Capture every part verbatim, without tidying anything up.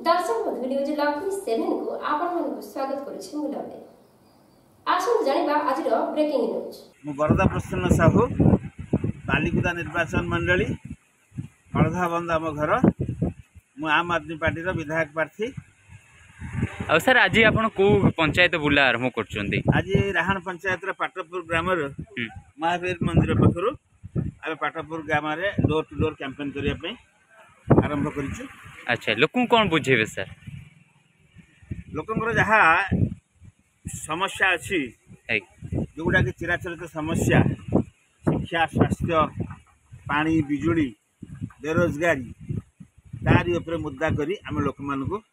दर्शक बंधु news Lakshmi seven को आपण स्वागत करुछि मुलाबे आसन जानिबा आजिर ब्रेकिंग न्यूज मु बरदा प्रसन्न साहू बालिकुदा निर्वाचन मंडली हलधा बंद आम घर मु आम आदमी पार्टी विधायक प्रार्थी। आ सर आज आप पंचायत बुला आरंभ कर आज राहण पंचायत पाटपुर ग्राम महावीर मंदिर पाखर आम पाटपुर ग्राम डोर टू डोर कैंपेन करने आरंभ कर। अच्छा लोक कौन बुझेबे सर लोकंर जहाँ समस्या अच्छी जोगुड़ा कि चिराचरित समस्या शिक्षा स्वास्थ्य पानी बिजुली बेरोजगारी तारी उपरे मुद्दा करी आम लोक मान को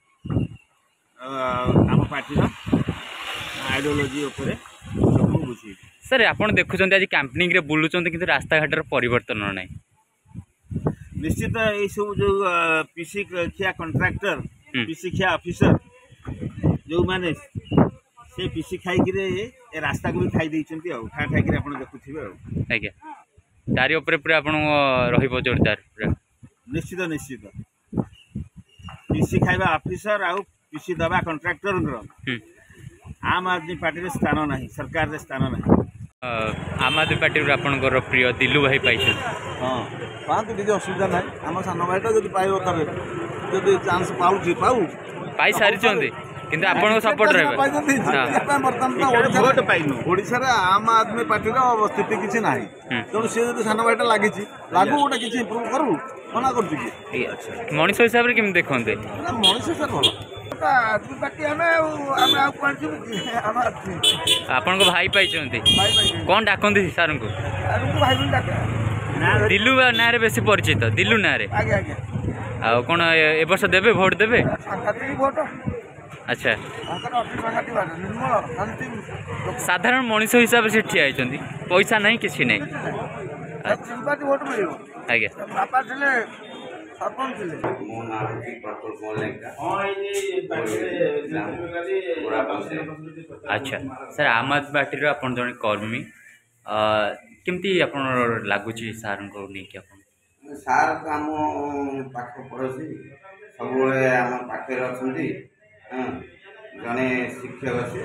आम पार्टी आइडियोलोजी उपरे लोक बुझे। सर आपन देखुछन आज कैंपेनिंग रे बुलुछन किंतु रास्ता घाट रे परिवर्तन नै निश्चित ये सब जो पीसी खिया कंट्राक्टर पीसी खिया ऑफिसर जो माने से पीसी खाई कि रास्ता को भी खाई देइचंती आ खा खाई कि आपण देखुथिबे आ आज्ञा तारी ऊपर पूरा आपण रहिबो जोरदार पूरा निश्चित निश्चित पीसी खाइबा ऑफिसर आ पीसी दबा कंट्राक्टर आम आदमी पार्टी रे स्थान नाही सरकार रे स्थान नाही। आम आदमी पार्टी रे आपनकर प्रिय दिलू भाई पाइछ हां पांत किसी असुविधा ना आम सान भाईटा जब पाइब थे जब चांस पाऊँ पाऊ पाई सारी किंतु आपन सपोर्ट ओडिशा आम आदमी पार्टी स्थिति किसी ना तेणु सी जो सान भाईटा लगी लागू गोटे किसी इम्प्रूव करू मना कर मनीष हिसाब से केमी देखते मनीष हिसाब भल आपन भाई पाई कौन डाकती सार को दिलू ना रे बेसी परिचित दिलू ना रे आ कौन ए वर्ष देबे वोट देबे अच्छा साधारण मनीष हिसाब से ठिया होती पैसा नहीं किसी नहीं आज्ञा अच्छा सर आम आदमी पार्टी आप जन कर्मी केमती आप लगुच सार को नहीं सार तो आम पाख पड़ोसी सब आम पाखे अच्छा जड़े शिक्षक से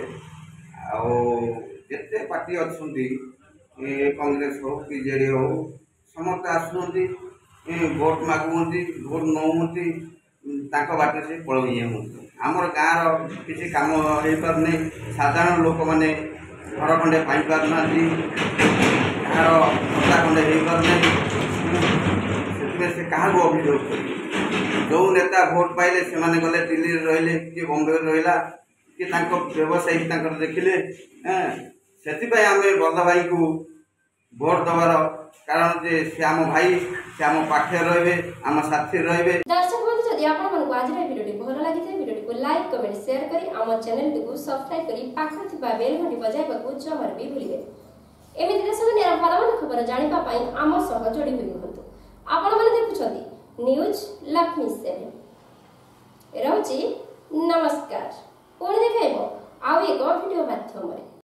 आते पार्टी अच्छा कांग्रेस हो बीजेडी हो समस्त आसुँच भोट मागुंट भोट नौंट बाटे से पलि आमर गाँव किसी कम हो पारना साधारण लोक मैंने घर खंडे पाई पारना गाँव रस्ता खंडे हो पारना से क्या अभियोग कर जो नेता भोट पाइले से माने गले दिल्ली रहिले कि बम्बे रहा कि व्यवसायी देखिले से आम बड़ भाई को भोट दबार कारण जे से आम भाई से आम पाखे रे आम साथी रे। दर्शक बंधु जदि आपण मन को आज वीडियो भल लागि थाए वीडियो को लाइक कमेंट शेयर करी आम चैनल को सब्सक्राइब करी पाखर थिबा बेल घंटी बजाइबा को जमर भी भूलिबे। एमिति देश दुनिया भल खबर जानिबा पई आम सह जोड़ी होई रहंतु। आपण माने देखुछथि न्यूज लक्ष्मी सेवन रहुची नमस्कार पुणी देखाइबो आउ एक वीडियो माध्यम रे।